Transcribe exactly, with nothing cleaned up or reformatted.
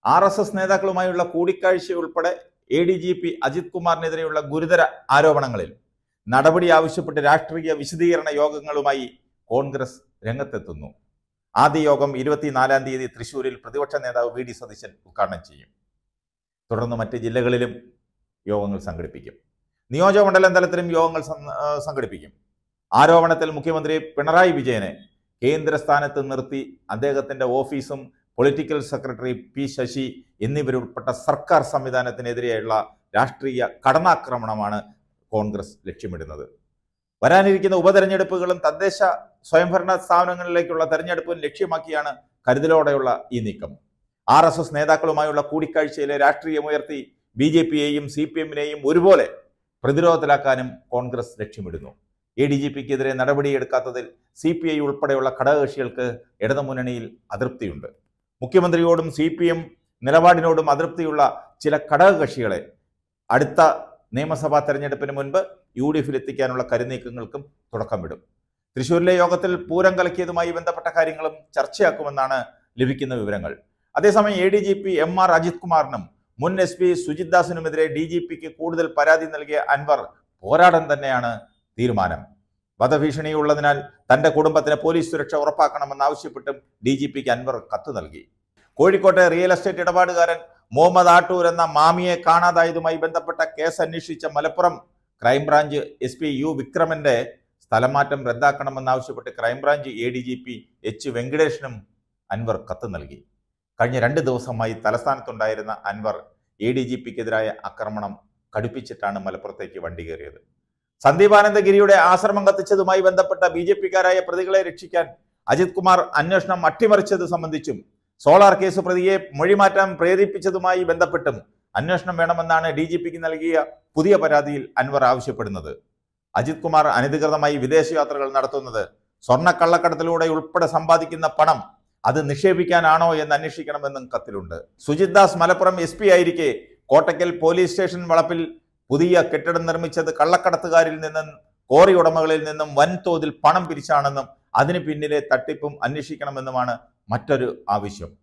R S S നേതാക്കളുമായുള്ള കൂടിക്കാഴ്ചയുൾപ്പെടെ A D G P Ajith കുമാറിനെതിരെയുള്ള ഗുരുതര ആരോപണങ്ങളിൽ നടപടി ആവശ്യപ്പെട്ട് രാഷ്ട്രീയ വിശദീകരണ യോഗങ്ങളുമായി കോൺഗ്രസ് രംഗത്തെത്തുന്നു. ആദ്യ യോഗം ഇരുപത്തിനാലാം തീയതി തൃശൂരിൽ പ്രതിപക്ഷ നേതാവ് വി ഡി സതീശൻ ഉദ്ഘാടനം ചെയ്യും. തുടർന്ന് മറ്റ് ജില്ലകളിലും യോഗങ്ങൾ സംഘടിപ്പിക്കും. നിയോജകമണ്ഡലം തലത്തിലും യോഗങ്ങൾ സംഘടിപ്പിക്കും. ആരോപണത്തിൽ മുഖ്യമന്ത്രി പിണറായി വിജയനെ കേന്ദ്ര സ്ഥാനത്ത് നിർത്തി അദ്ദേഹത്തിന്റെ ഓഫീസും പൊളിറ്റിക്കൽ സെക്രട്ടറി പി ശശി എന്നിവരുൾപ്പെട്ട സർക്കാർ സംവിധാനത്തിനെതിരെയുള്ള രാഷ്ട്രീയ കടന്നാക്രമണമാണ് കോൺഗ്രസ് ലക്ഷ്യമിടുന്നത്. വരാനിരിക്കുന്ന ഉപതെരഞ്ഞെടുപ്പുകളും തദ്ദേശ സ്വയംഭരണ സ്ഥാപനങ്ങളിലേക്കുള്ള തെരഞ്ഞെടുപ്പും ലക്ഷ്യമാക്കിയാണ് കരുതലോടെയുള്ള ഈ നീക്കം. ആർ എസ് എസ് നേതാക്കളുമായുള്ള കൂടിക്കാഴ്ചയിലെ രാഷ്ട്രീയമുയർത്തി ബി ജെ പിയെയും സി പി എമ്മിനെയും ഒരുപോലെ പ്രതിരോധത്തിലാക്കാനും കോൺഗ്രസ് ലക്ഷ്യമിടുന്നു. എ ഡി ജി പിക്കെതിരെ നടപടിയെടുക്കാത്തതിൽ സി പി ഐ ഉൾപ്പെടെയുള്ള ഘടകകക്ഷികൾക്ക് ഇടതുമുന്നണിയിൽ അതൃപ്തിയുണ്ട്. മുഖ്യമന്ത്രിയോടും സി പി എം നിലപാടിനോടും അതൃപ്തിയുള്ള ചില ഘടകകക്ഷികളെ അടുത്ത നിയമസഭാ തെരഞ്ഞെടുപ്പിന് മുൻപ് യു ഡി എഫിൽ എത്തിക്കാനുള്ള കരുനീക്കങ്ങൾക്കും തുടക്കമിടും. തൃശ്ശൂരിലെ യോഗത്തിൽ പൂരം കലക്കിയതുമായി ബന്ധപ്പെട്ട കാര്യങ്ങളും ചർച്ചയാക്കുമെന്നാണ് ലഭിക്കുന്ന വിവരങ്ങൾ. അതേസമയം A D G P M R Ajith കുമാറിനും മുൻ എസ് പി സുജിത് ദാസിനുമെതിരെ ഡി ജി പിക്ക് കൂടുതൽ പരാതി നൽകിയ അൻവർ പോരാടാൻ തന്നെയാണ് തീരുമാനം. വധഭീഷണിയുള്ളതിനാൽ തന്റെ കുടുംബത്തിന് പോലീസ് സുരക്ഷ ഉറപ്പാക്കണമെന്നാവശ്യപ്പെട്ടും ഡി ജി പിക്ക് അൻവർ കത്ത് നൽകി. കോഴിക്കോട്ടെ റിയൽ എസ്റ്റേറ്റ് ഇടപാടുകാരൻ മുഹമ്മദ് ആട്ടൂർ എന്ന മാമിയെ കാണാതായതുമായി ബന്ധപ്പെട്ട കേസ് അന്വേഷിച്ച Malappuram crime branch S P U വിക്രമന്റെ സ്ഥലമാറ്റം റദ്ദാക്കണമെന്നാവശ്യപ്പെട്ട് crime branch A D G P H വെങ്കടേഷിനും അൻവർ കത്ത് നൽകി. കഴിഞ്ഞ രണ്ട് ദിവസമായി തലസ്ഥാനത്തുണ്ടായിരുന്ന അൻവർ എ ഡി ജി പിക്കെതിരായ ആക്രമണം കടുപ്പിച്ചിട്ടാണ് മലപ്പുറത്തേക്ക് വണ്ടി കയറിയത്. സന്ദീപാനന്ദഗിരിയുടെ ആശ്രമം കത്തിച്ചതുമായി ബന്ധപ്പെട്ട ബി ജെ പിക്കാരായ പ്രതികളെ രക്ഷിക്കാൻ അജിത് കുമാർ അന്വേഷണം അട്ടിമറിച്ചത് സംബന്ധിച്ചും സോളാർ കേസ് പ്രതിയെ മൊഴിമാറ്റാൻ പ്രേരിപ്പിച്ചതുമായി ബന്ധപ്പെട്ടും അന്വേഷണം വേണമെന്നാണ് ഡി ജി പിക്ക് നൽകിയ പുതിയ പരാതിയിൽ അൻവർ ആവശ്യപ്പെടുന്നത്. അജിത് കുമാർ അനധികൃതമായി വിദേശയാത്രകൾ നടത്തുന്നത്, സ്വർണ്ണക്കള്ളക്കടത്തിലൂടെ ഉൾപ്പെടെ സമ്പാദിക്കുന്ന പണം അത് നിക്ഷേപിക്കാനാണോ എന്ന് അന്വേഷിക്കണമെന്നും കത്തിലുണ്ട്. സുജിത് ദാസ് മലപ്പുറം എസ് പി ആയിരിക്കെ കോട്ടക്കൽ പോലീസ് സ്റ്റേഷൻ വളപ്പിൽ പുതിയ കെട്ടിടം നിർമ്മിച്ചത് കള്ളക്കടത്തുകാരിൽ നിന്നും കോറി ഉടമകളിൽ നിന്നും വൻതോതിൽ പണം പിരിച്ചാണെന്നും അതിന് പിന്നിലെ തട്ടിപ്പും അന്വേഷിക്കണമെന്നുമാണ് മറ്റൊരു ആവശ്യം.